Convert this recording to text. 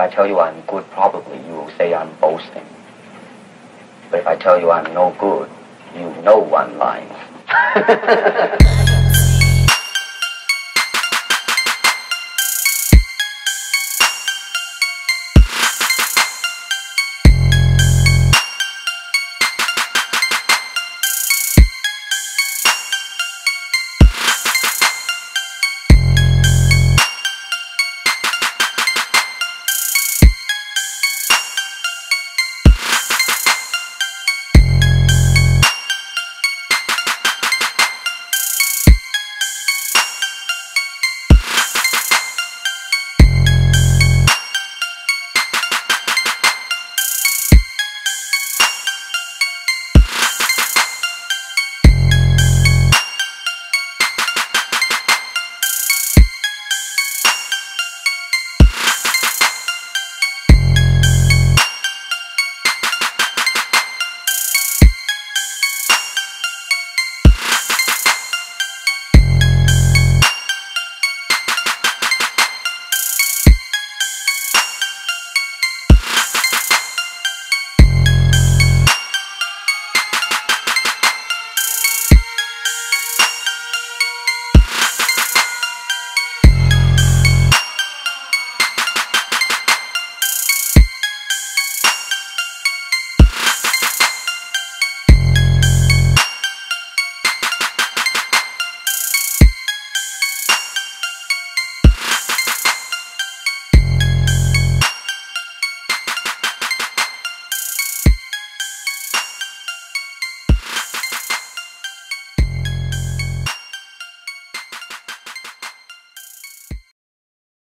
I tell you I'm good, probably you will say I'm boasting. But if I tell you I'm no good, you know I'm lying.